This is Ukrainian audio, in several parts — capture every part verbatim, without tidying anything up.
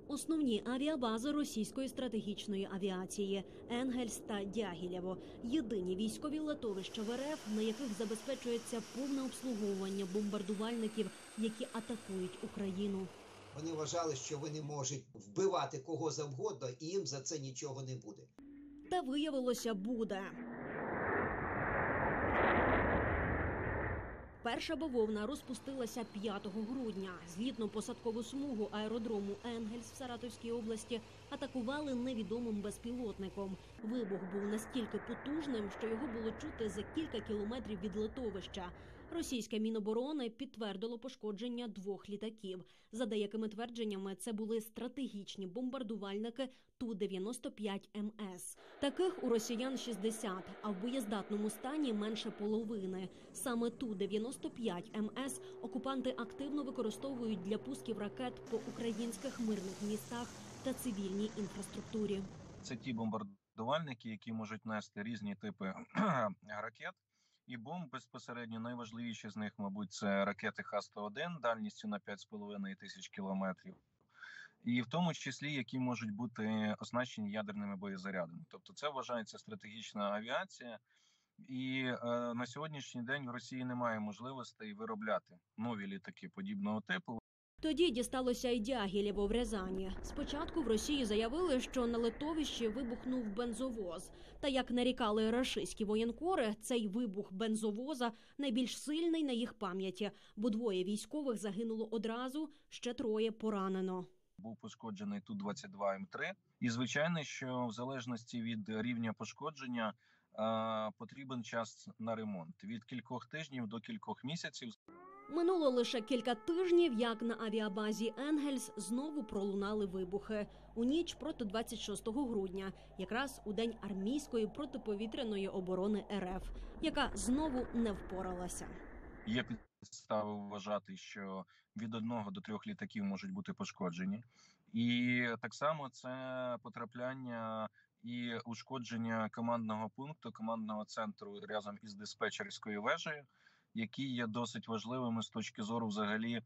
Основні авіабази російської стратегічної авіації – Енгельс та Дягілєво – єдині військові литовища в РФ, на яких забезпечується повне обслуговування бомбардувальників, які атакують Україну. Вони вважали, що вони можуть вбивати кого завгодно, і їм за це нічого не буде. Та виявилося, буде. Перша бавовна розпустилася п'ятого грудня. Злітно-посадкову смугу аеродрому Енгельс в Саратовській області атакували невідомим безпілотником. Вибух був настільки потужним, що його було чути за кілька кілометрів від литовища. Російське Міноборони підтвердило пошкодження двох літаків. За деякими твердженнями, це були стратегічні бомбардувальники Ту дев'яносто п'ять Ем Ес. Таких у росіян шістдесят, а в боєздатному стані менше половини. Саме Ту дев'яносто п'ять Ем Ес окупанти активно використовують для пусків ракет по українських мирних містах та цивільній інфраструктурі. Це ті бомбардувальники, які можуть нести різні типи ракет і бомб. Безпосередньо найважливіші з них, мабуть, це ракети Х сто один дальністю на п'ять з половиною тисяч кілометрів. І в тому числі, які можуть бути оснащені ядерними боєзарядами. Тобто це вважається стратегічна авіація. І е, на сьогоднішній день в Росії немає можливостей виробляти нові літаки подібного типу. Тоді дісталося й Дягілєво в Рязані. Спочатку в Росії заявили, що на литовищі вибухнув бензовоз. Та, як нарікали рашистські воєнкори, цей вибух бензовоза найбільш сильний на їх пам'яті, бо двоє військових загинуло одразу, ще троє поранено. Був пошкоджений Ту двадцять два Ем три. І, звичайно, що в залежності від рівня пошкодження е, потрібен час на ремонт. Від кількох тижнів до кількох місяців. Минуло лише кілька тижнів, як на авіабазі Енгельс знову пролунали вибухи. У ніч проти двадцять шостого грудня, якраз у день армійської протиповітряної оборони РФ, яка знову не впоралася. Є підстави вважати, що від одного до трьох літаків можуть бути пошкоджені. І так само це потрапляння і ушкодження командного пункту, командного центру разом із диспетчерською вежею, які є досить важливими з точки зору взагалі,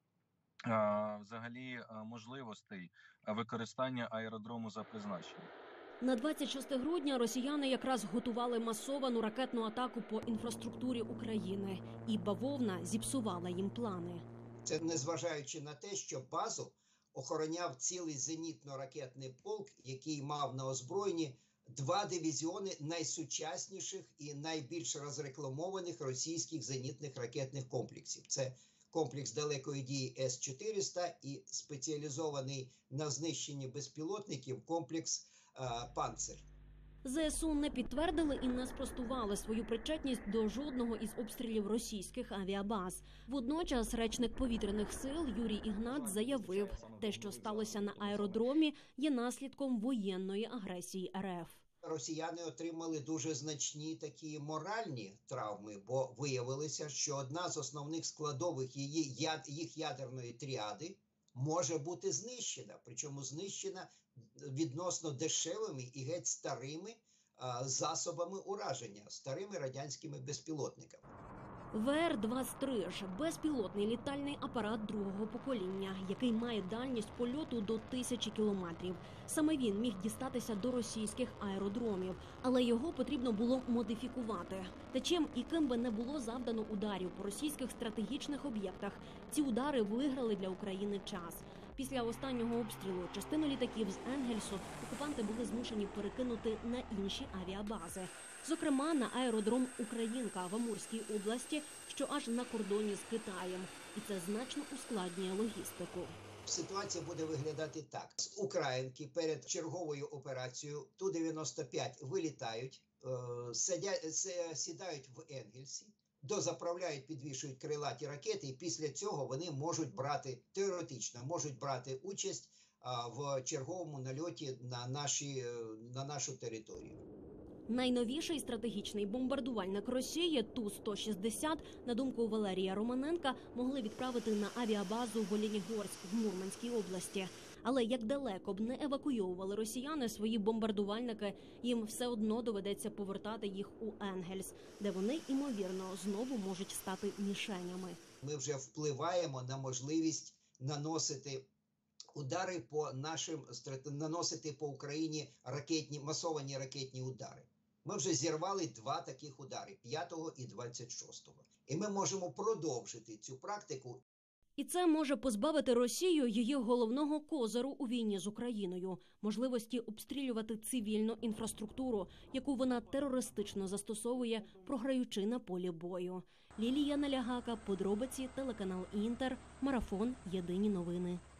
взагалі можливостей використання аеродрому за призначенням. На двадцять шосте грудня росіяни якраз готували масовану ракетну атаку по інфраструктурі України. І бавовна зіпсувала їм плани. Це незважаючи на те, що базу охороняв цілий зенітно-ракетний полк, який мав на озброєнні два дивізіони найсучасніших і найбільш розрекламованих російських зенітних ракетних комплексів. Це комплекс далекої дії С чотириста і спеціалізований на знищенні безпілотників комплекс е, «Панцир». ЗСУ не підтвердили і не спростували свою причетність до жодного із обстрілів російських авіабаз. Водночас речник повітряних сил Юрій Ігнат заявив, те, що сталося на аеродромі, є наслідком воєнної агресії РФ. Росіяни отримали дуже значні такі моральні травми, бо виявилося, що одна з основних складових її, яд, їх ядерної тріади може бути знищена. Причому знищена відносно дешевими і геть старими а, засобами ураження, старими радянськими безпілотниками. В Р двадцять три ж – безпілотний літальний апарат другого покоління, який має дальність польоту до тисячі кілометрів. Саме він міг дістатися до російських аеродромів, але його потрібно було модифікувати. Та чим і ким би не було завдано ударів по російських стратегічних об'єктах, ці удари виграли для України час. Після останнього обстрілу частину літаків з Енгельсу окупанти були змушені перекинути на інші авіабази. Зокрема, на аеродром «Українка» в Амурській області, що аж на кордоні з Китаєм. І це значно ускладнює логістику. Ситуація буде виглядати так. З Українки перед черговою операцією Ту дев'яносто п'ять вилітають, е, сідають в Енгельсі, дозаправляють, підвішують крилаті ракети, і після цього вони можуть брати, теоретично, можуть брати участь а, в черговому нальоті на, наші, на нашу територію. Найновіший стратегічний бомбардувальник Росії Ту сто шістдесят, на думку Валерія Романенка, могли відправити на авіабазу в Оленігорськ в Мурманській області. Але як далеко б не евакуйовували росіяни свої бомбардувальники, їм все одно доведеться повертати їх у Енгельс, де вони, ймовірно, знову можуть стати мішенями. Ми вже впливаємо на можливість наносити удари по нашим, наносити по Україні ракетні, масовані ракетні удари. Ми вже зірвали два таких удари – п'ятого і двадцять шостого. І ми можемо продовжити цю практику. І це може позбавити Росію її головного козиру у війні з Україною – можливості обстрілювати цивільну інфраструктуру, яку вона терористично застосовує, програючи на полі бою. Лілія Налягака, подробиці, телеканал Інтер, Марафон, Єдині новини.